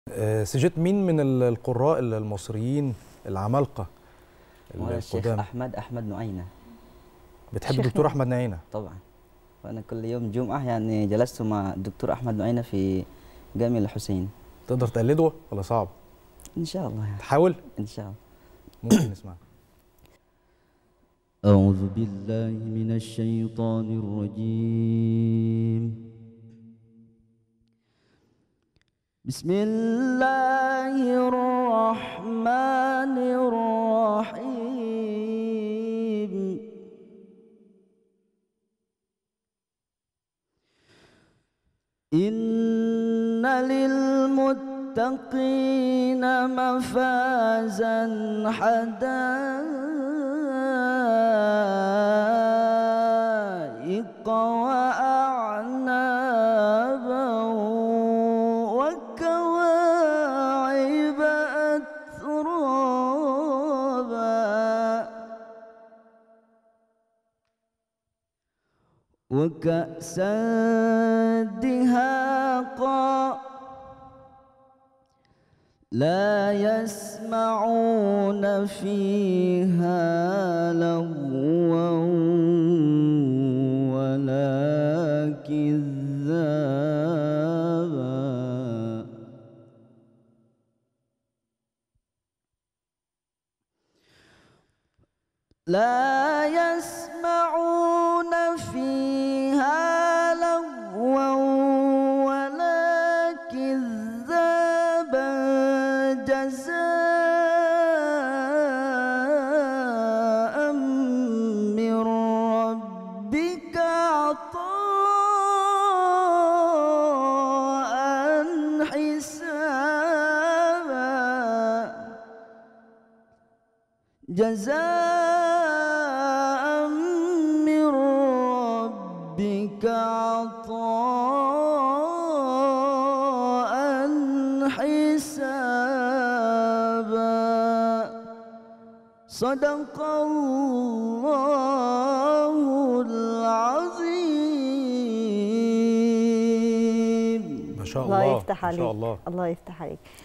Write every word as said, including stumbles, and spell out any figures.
آه، سجلت مين من ال- القراء المصريين العمالقة وأنا الشيخ القدام؟ أحمد أحمد نعينة. بتحب الدكتور أحمد نعينة؟ طبعا، وأنا كل يوم جمعة يعني جلست مع الدكتور أحمد نعينة في جامع الحسين. تقدر تقلده ولا صعب؟ إن شاء الله يعني. تحاول؟ إن شاء الله. ممكن نسمع. أعوذ بالله من الشيطان الرجيم. بسم الله الرحمن الرحيم. إن للمتقين مفازا حدائق وأعنابا وكواعب أترابا وكأسا دهاقا لا يسمعون فيها لغوا ولا كذابا لا يسمعون فيها لغوا ولا كذابا جزاء من ربك عطاء حسابا جزاء من ربك عطاء حسابا. صدق الله العظيم. ما شاء الله. الله يفتح ما عليك. شاء الله. الله يفتح عليك.